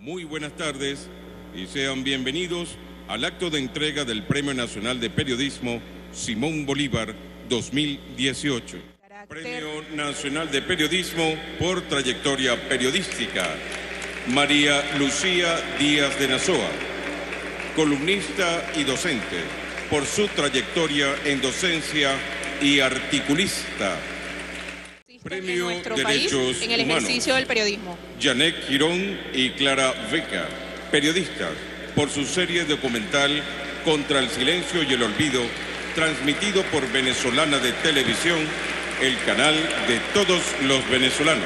Muy buenas tardes y sean bienvenidos al acto de entrega del Premio Nacional de Periodismo Simón Bolívar 2018. Premio Nacional de Periodismo por trayectoria periodística. María Lucía Díaz de Nazoa, columnista y docente, por su trayectoria en docencia y articulista. Premio Derechos en el ejercicio del periodismo. Janet Girón y Clara Beca, periodistas, por su serie documental Contra el Silencio y el Olvido, transmitido por Venezolana de Televisión, el canal de todos los venezolanos.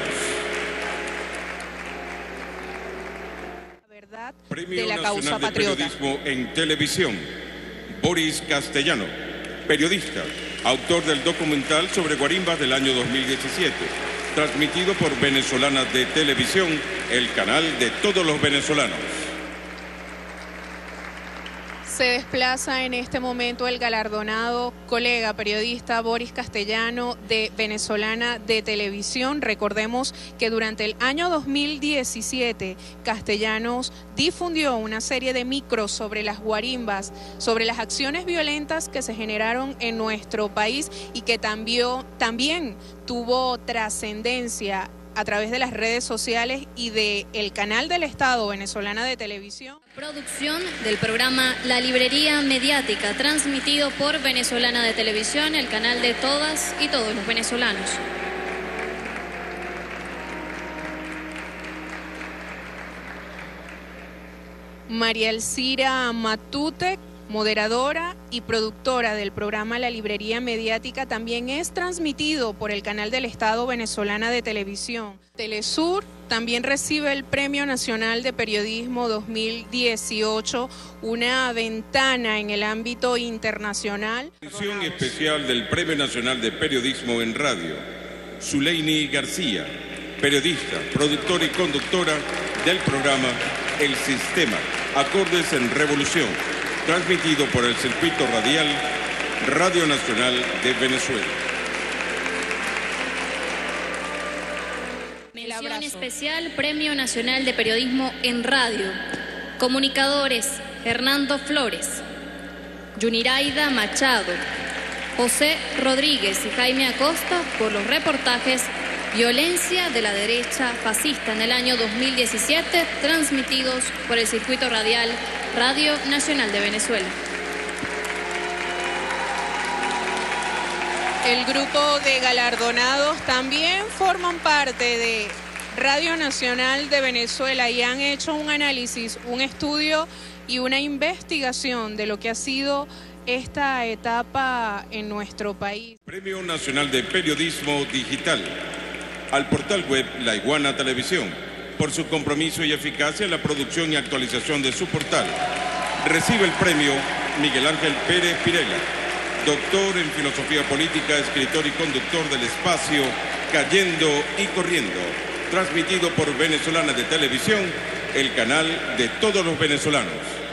Premio de la Nacional causa de patriota. Periodismo en Televisión, Boris Castellano, periodista, autor del documental sobre guarimbas del año 2017, transmitido por Venezolana de Televisión, el canal de todos los venezolanos. Se desplaza en este momento el galardonado colega periodista Boris Castellano de Venezolana de Televisión. Recordemos que durante el año 2017 Castellanos difundió una serie de micros sobre las guarimbas, sobre las acciones violentas que se generaron en nuestro país y que también tuvo trascendencia a través de las redes sociales y del canal del Estado Venezolana de Televisión. Producción del programa La Librería Mediática, transmitido por Venezolana de Televisión, el canal de todas y todos los venezolanos. María Elcira Matute, moderadora y productora del programa La Librería Mediática, también es transmitido por el canal del Estado Venezolana de Televisión. Telesur también recibe el Premio Nacional de Periodismo 2018, una ventana en el ámbito internacional. Edición especial del Premio Nacional de Periodismo en Radio. Zuleini García, periodista, productora y conductora del programa El Sistema, Acordes en Revolución, transmitido por el circuito radial Radio Nacional de Venezuela. Mención especial, Premio Nacional de Periodismo en Radio. Comunicadores, Hernando Flores, Yuniraida Machado, José Rodríguez y Jaime Acosta por los reportajes Violencia de la derecha fascista en el año 2017, transmitidos por el circuito radial Radio Nacional de Venezuela. El grupo de galardonados también forman parte de Radio Nacional de Venezuela y han hecho un análisis, un estudio y una investigación de lo que ha sido esta etapa en nuestro país. Premio Nacional de Periodismo Digital al portal web La Iguana Televisión, por su compromiso y eficacia en la producción y actualización de su portal. Recibe el premio Miguel Ángel Pérez Pirela, doctor en filosofía política, escritor y conductor del espacio Cayendo y Corriendo, transmitido por Venezolana de Televisión, el canal de todos los venezolanos.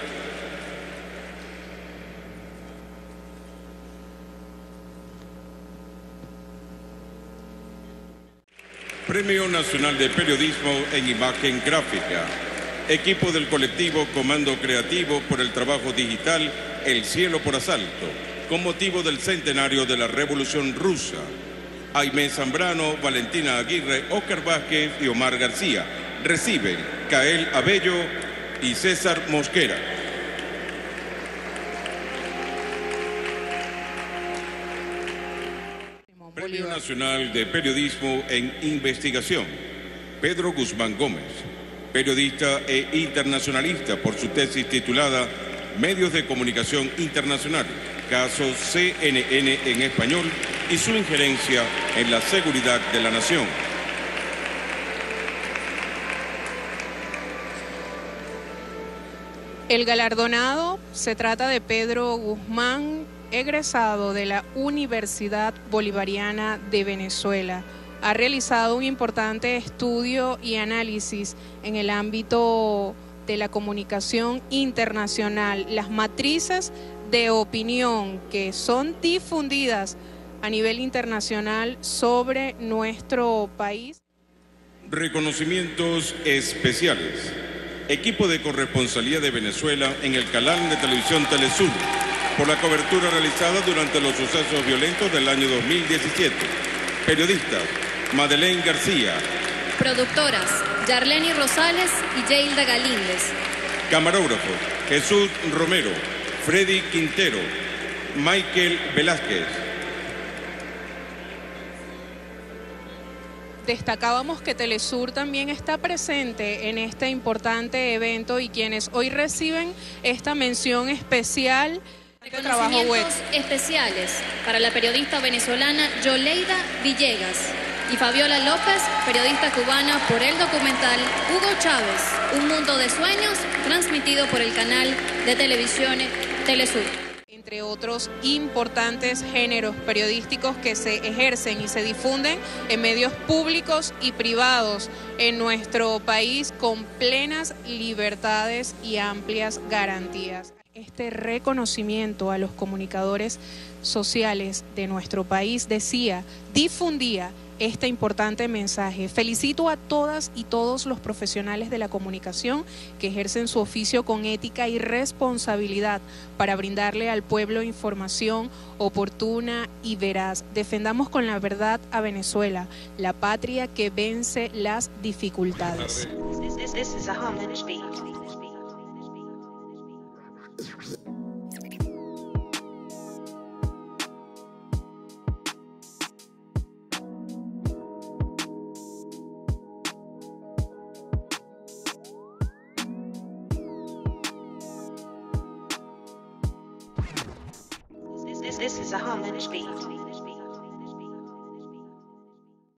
Premio Nacional de Periodismo en Imagen Gráfica. Equipo del colectivo Comando Creativo por el trabajo digital El Cielo por Asalto, con motivo del centenario de la Revolución Rusa. Aimé Zambrano, Valentina Aguirre, Óscar Vázquez y Omar García. Reciben Cael Abello y César Mosquera. Premio Nacional de Periodismo en Investigación, Pedro Guzmán Gómez, periodista e internacionalista por su tesis titulada Medios de Comunicación Internacional, caso CNN en español y su injerencia en la seguridad de la nación. El galardonado se trata de Pedro Guzmán, egresado de la Universidad Bolivariana de Venezuela. Ha realizado un importante estudio y análisis en el ámbito de la comunicación internacional, las matrices de opinión que son difundidas a nivel internacional sobre nuestro país. Reconocimientos especiales. equipo de corresponsalía de Venezuela en el canal de televisión Telesur, por la cobertura realizada durante los sucesos violentos del año 2017. Periodistas: Madeleine García. Productoras: Yarleni Rosales y Yeilda Galíndez. Camarógrafos: Jesús Romero, Freddy Quintero, Michael Velázquez. Destacábamos que Telesur también está presente en este importante evento y quienes hoy reciben esta mención especial de trabajo web. Reconocimientos especiales para la periodista venezolana Yoleida Villegas y Fabiola López, periodista cubana, por el documental Hugo Chávez, Un mundo de sueños, transmitido por el canal de televisión Telesur. Entre otros importantes géneros periodísticos que se ejercen y se difunden en medios públicos y privados en nuestro país con plenas libertades y amplias garantías. Este reconocimiento a los comunicadores sociales de nuestro país difundía este importante mensaje. Felicito a todas y todos los profesionales de la comunicación que ejercen su oficio con ética y responsabilidad para brindarle al pueblo información oportuna y veraz. Defendamos con la verdad a Venezuela, la patria que vence las dificultades. This is a homage beat.